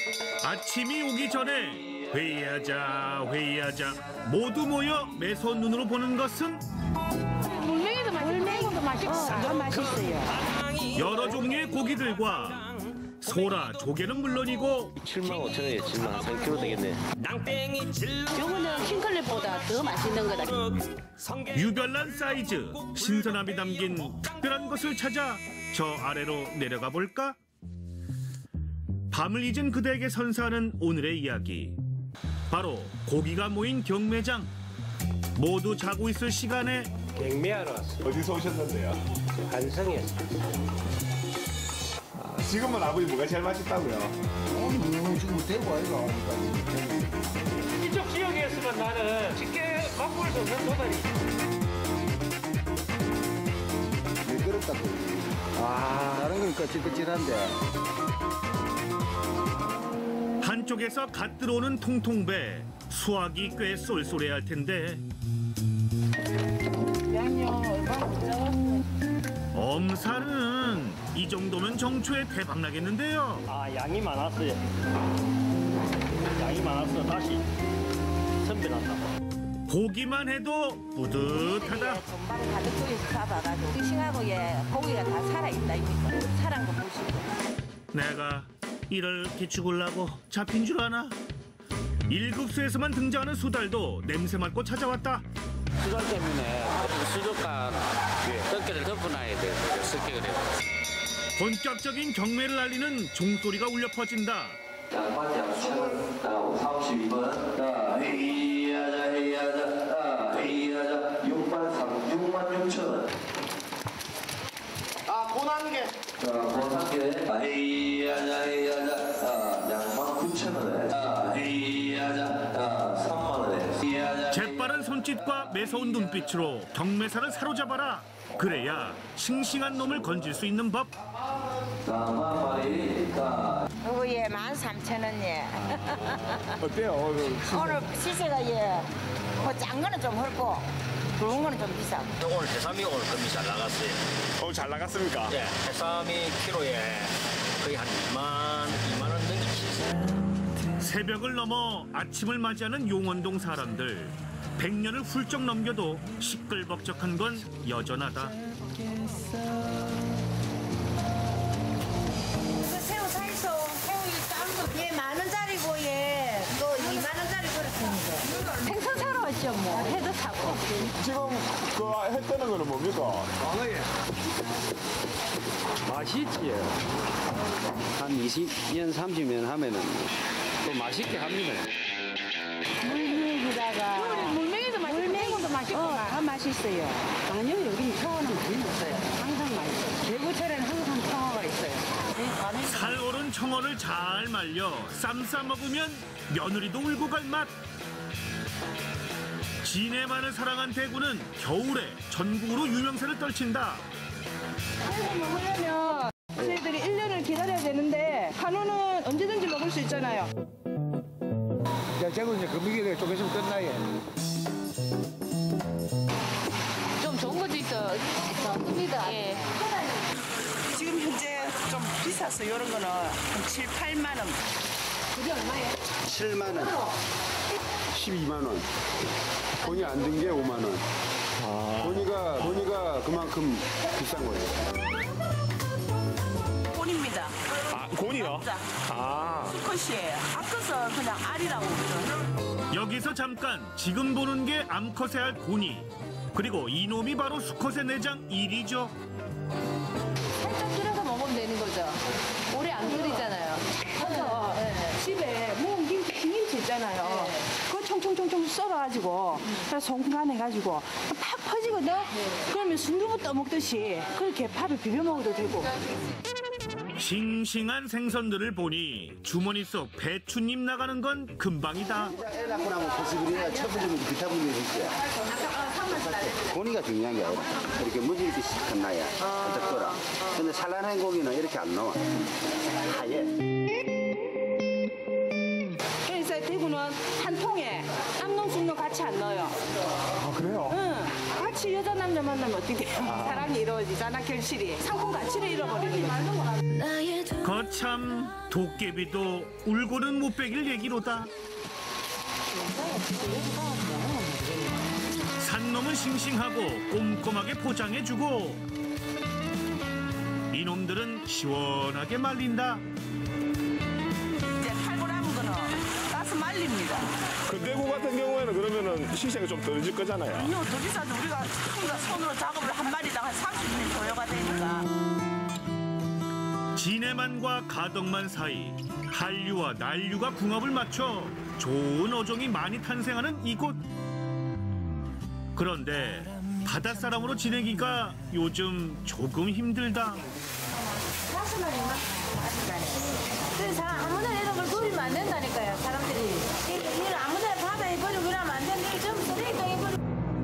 아침이 오기 전에 회의하자 모두 모여 매서운 눈으로 보는 것은 물맹이도 맛있고 다 맛있어요. 여러 종류의 고기들과 소라, 조개는 물론이고 75,000원에 7만 한 3kg 되겠네. 요거는 킹클랩보다 더 맛있는 거다. 유별난 사이즈, 신선함이 담긴 특별한 것을 찾아 저 아래로 내려가 볼까? 밤을 잊은 그대에게 선사하는 오늘의 이야기. 바로 고기가 모인 경매장. 모두 자고 있을 시간에 경매하러 왔어요. 어디서 오셨는데요? 한성에서. 지금은 아버지 뭐가 제일 맛있다고요? 지금 대구 아이가 이쪽 지역이었으면 나는 쉽게 맛볼 수 없는 도다리. 미끄럽다고. 다른 건 거칠거칠한데. 한쪽에서 갓 들어오는 통통배. 수확이 꽤 쏠쏠해야 할 텐데 양념 얼마나 짜고. 엄살은 이 정도면 정초에 대박 나겠는데요. 양이 많았어요. 양이 많았어. 다시 선별한다. 보기만 해도 뿌듯하다. 전방 가득 쪽에서 잡아가지고 싱싱하고 고기가 다 살아있다 이니까 살아한 거 보시고. 내가 이렇게 죽으려고 잡힌 줄 아나? 일급수에서만 등장하는 수달도 냄새 맡고 찾아왔다. 수달 때문에 수족관 덮개를 덮어놔야 돼. 습격을 해요. 본격적인 경매를 알리는 종소리가 울려 퍼진다. 양반 양천 32번 회의하자 6만 6천 원. 고난게. 고난게 회의하자 양만 9천 원에 회의하자 3만 원에. 재빠른 손짓과 매서운 눈빛으로 경매사를 사로잡아라. 그래야 싱싱한 놈을 건질 수 있는 법. 이거 13,000원이에요. 어때요? 오늘 시세가 짠 거는 좀 헐고 굵은 거는 좀 비싸고. 오늘 해삼이 오늘 금이 잘 나갔어요. 오늘 잘 나갔습니까? 예, 해삼이 키로에 거의 한 2만 원 넘게 치세요. 새벽을 넘어 아침을 맞이하는 용원동 사람들. 100년을 훌쩍 넘겨도 시끌벅적한 건 여전하다. 새우 사이소 새우 짠 거. 얘 10,000원짜리고 또 20,000원짜리 그렇습니다. 생선 사러 왔죠 뭐. 해도 사고. 지금 그 했다는 거는 뭡니까? 맛있지. 한 20년, 30년 하면은 또 맛있게 합니다. 물맹이도 맛있고 다 맛있어요. 아니요, 여기 청어는 많이 먹어요. 항상 맛있어요. 대구철에는 항상 청어가 있어요. 살 오른 청어를 잘 말려 쌈 싸 먹으면 며느리도 울고 갈 맛. 진해만을 사랑한 대구는 겨울에 전국으로 유명세를 떨친다. 새우 먹으려면 저희들이 1년을 기다려야 되는데 한우는 언제든지 먹을 수 있잖아요. 제가 이제 금이기를 좀 있으면 끝나요. 좀 좋은 것도 있습니다. 예. 지금 현재 좀 비쌌어요. 이런 거는 한 7, 8만 원. 그게 얼마예요? 7만 원. 12만 원. 돈이 안 든 게 5만 원. 돈이가 그만큼 비싼 거예요. 곤입니다. 곤이요? 수컷이에요. 암컷은 그냥 알이라고 그러죠. 여기서 잠깐 지금 보는 게 암컷의 알 고니. 그리고 이놈이 바로 수컷의 내장 일이죠. 살짝 끓여서 먹으면 되는 거죠. 오래 안 끓이잖아요. 그래서 집에 모은 김치 있잖아요. 그거 총총총총 썰어가지고 그래서 송간해가지고 팍 퍼지거든. 그러면 순두부 떠먹듯이 그렇게 밥에 비벼 먹어도 되고. 싱싱한 생선들을 보니 주머니 속 배추잎 나가는 건 금방이다. 애 낳고 나면 보습이야 첫 번째는 비타민이 있어요. 고기가 중요한 게 아니라 이렇게 무지개 시작한 나야 살짝 끓어. 근데 산란한 고기는 이렇게 안 나와. 하얘. 그래서 대구는 한 통에 남농 숙농 같이 안 넣어요. 그래요? 응. 같이 여자 남자 만나면 어떻게 돼요? 사랑이 이루어지잖아 결실이. 상품 가치를 잃어버리는 거지. 거참 도깨비도 울고는 못 베길 얘기로다. 산놈은 싱싱하고 꼼꼼하게 포장해주고 이놈들은 시원하게 말린다. 이제 팔고 남은 거는 따서 말립니다. 그 대구 같은 경우에는 그러면은 시세가 좀 떨어질 거잖아요. 아니요, 더 비싸죠. 우리가 전부 다 손으로 작업을 한 마리당 한 30분 소요가 되니까. 진해만과 가덕만 사이 한류와 난류가 궁합을 맞춰 좋은 어종이 많이 탄생하는 이곳. 그런데 바닷사람으로 지내기가 요즘 조금 힘들다. 그래서 아무나 이런 걸 버리면 안 된다니까요, 사람들이. 이걸 아무나 바다에 버리고 그러면 안 되는데 좀 쓰레기통에 버리고.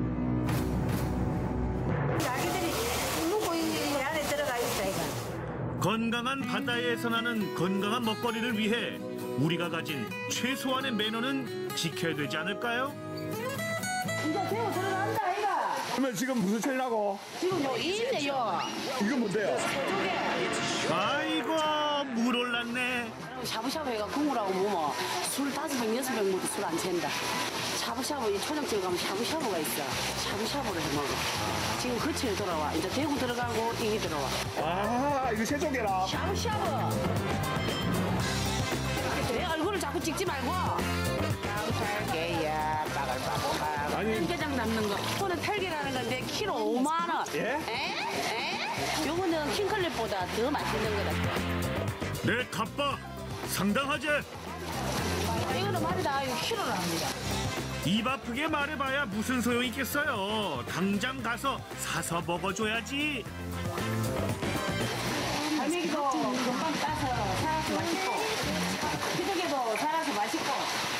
아기들이 묵고 이 안에 들어가 있어, 이거. 건강한 바다에서 나는 건강한 먹거리를 위해 우리가 가진 최소한의 매너는 지켜야 되지 않을까요? 이제 배우 들어간다, 이거. 그러면 지금 무슨 철이라고? 지금 요 있네요. 이건 뭔데요? 아이고 물 올랐네. 샤브샤브 해가 국물하고 뭐뭐 술 5병, 6병 먹어도 술 안 챈다. 샤브샤브, 이 초장집 가면 샤브샤브가 있어. 샤브샤브를 해 먹어. 지금 거치에 돌아와. 이제 대구 들어가고 이게 들어와. 아, 이거 새조개라. 샤브샤브. 내 얼굴을 자꾸 찍지 말고. 샤브샤브게야, 빠글빠글. 아니. 참깨장 담는 거. 이거는 탈게라는 건데 키로 5만 원. 예? 에? 요거는 킹클랩보다 더 맛있는 거다. 내 갓바 상당하지? 이거는 말이다. 이거 키로로 합니다. 입 아프게 말해봐야 무슨 소용 있겠어요. 당장 가서 사서 먹어줘야지. 갈매기도 금방 따서 살아서 맛있고 피조개도 살아서 맛있고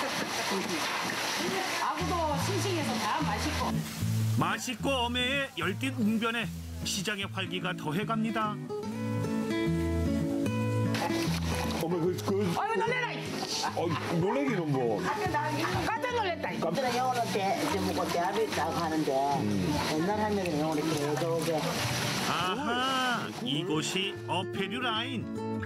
아구도 싱싱해서 다 맛있고 맛있고 어매의 열띤 웅변에 시장의 활기가 더해갑니다. 어머, 아유 놀래라. 놀래기는 뭐. 깜짝 놀랬다. 깜짝이야, 영어로 먹고 대합이 있다고 하는데, 옛날 하면은 영어로 이렇게 아하, 이곳이 어패류 라인.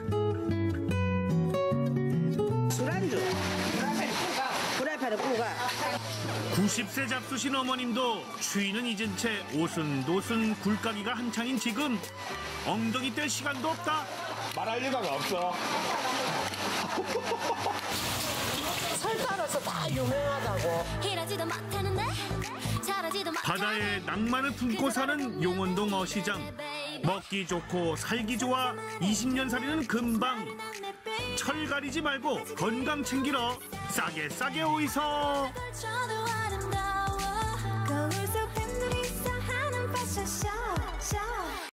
술안주. 프라이팬에 꾸가. 90세 잡수신 어머님도 추위는 잊은 채 오순도순 굴까기가 한창인 지금 엉덩이 뗄 시간도 없다. 말할 리가가 없어. 설따라서 다 유명하다고. 바다에 낭만을 품고 사는 용원동 어시장. 먹기 좋고 살기 좋아 20년 살이는 금방. 철 가리지 말고 건강 챙기러 싸게 오이소.